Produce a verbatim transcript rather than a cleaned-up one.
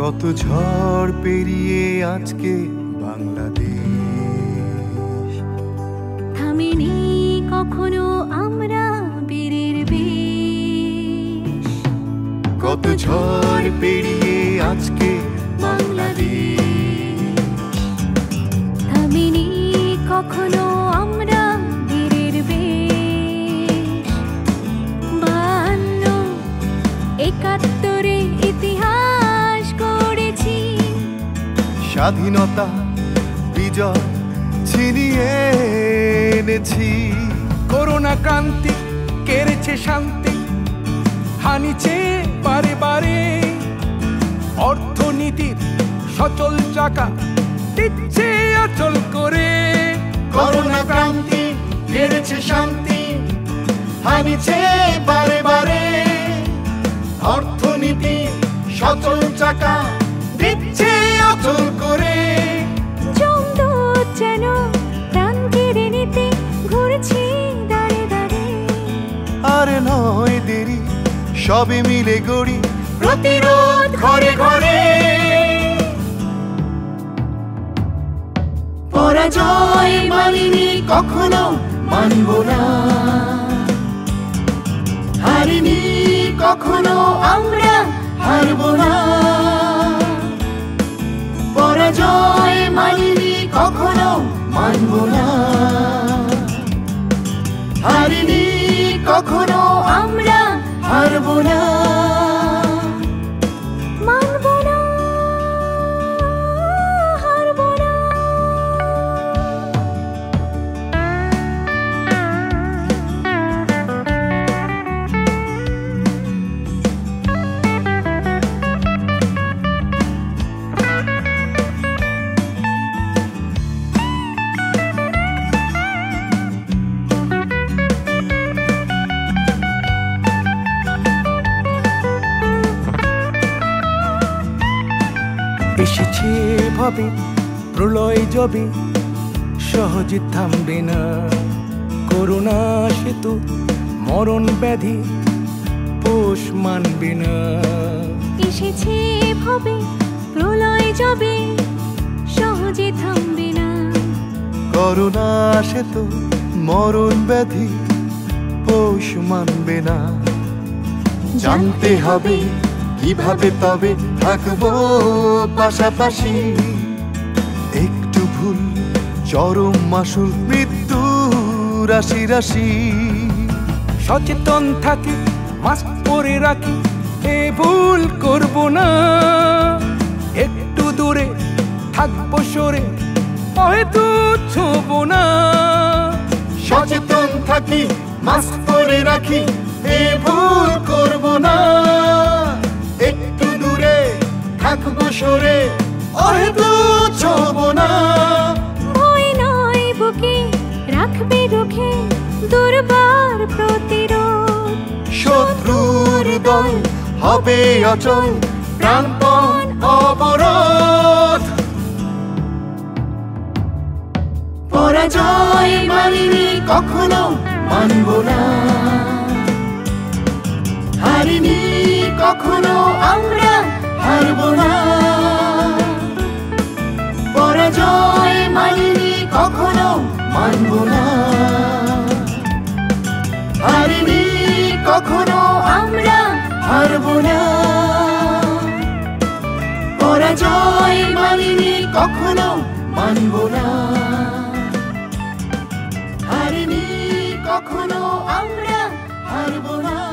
কত ঝড় পেরিয়ে আজকে বাংলাদেশ থামেনি কখনো আমরা বীরের বেশ। কত ঝড় পেরিয়ে আজকে বাংলাদেশ থামেনি কখনো আমরা বীরের বেশ। বায়ান্ন একাত্তরে ইতিহাস গড়েছি, স্বাধীনতা বিজয় ছিনিয়ে এনেছি। করোনা ক্রান্তি কেড়েছে শান্তি, হানিছে বারে বারে। অর্থনীতির সচল চাকা দিচ্ছে অচল করে। করোনা ক্রান্তি কেড়েছে শান্তি, হানিছে বারে বারে। অর্থনীতি সচল চাকা দিচ্ছে অচল করে। জমদূত যেন প্রাণ কেড়ে নিতে ঘুরছি দাঁড়ে দাঁড়ে। আর নয় দেরি, সবে মিলে গড়ি প্রতিরোধ ঘরে ঘরে। পরাজয় মানিনি কখনো, মানব না। হারিনি কখনো আমরা, হারব না। পরাজয় মানিনি কখনো, মানব না। হারিনি কখনো আমরা, হারব না। মানব না, হারব না। এসেছে ভাবে প্রলয় যবে, সহজে থামবে না। করোনা সেতু মরণ ব্যাধি পোষ মানবে না। এসেছে ভবে প্রলয় যাবে, সহজে থামবে না। করোনা আসে তো মরণ ব্যাধি পোষ মানবে না। জানতে হবে কিভাবে তবে থাকবো পাশাপাশি। একটু ভুল চরম মাসুল, মৃত্যু রাশি রাশি। সচেতন থাকি, মাস্ক পরে রাখি, এ ভুল করব না। একটু দূরে থাকবো সরে, হয়তো ছোব না। সচেতন থাকি, মাস্ক পরে রাখি, এ ভুল করব না। একটু দূরে থাকবো সরে, হয়তো ছোব না। ভয় নয় বুকে রাখবে রুখে দুর্বার প্রতিরোধ। শত্রুর দল হবে অচল, প্রাণপণ অবরোধ। পরাজয় মানিনি কখনো, মানব না। হারিনি কখনো আমরা, হারব না। পরাজয় মানিনি কখনো, মানব না। হারিনি কখনো আমরা, হারব না। পরাজয় মানিনি কখনো, মানব না। হারিনি কখনো আমরা, হারব না।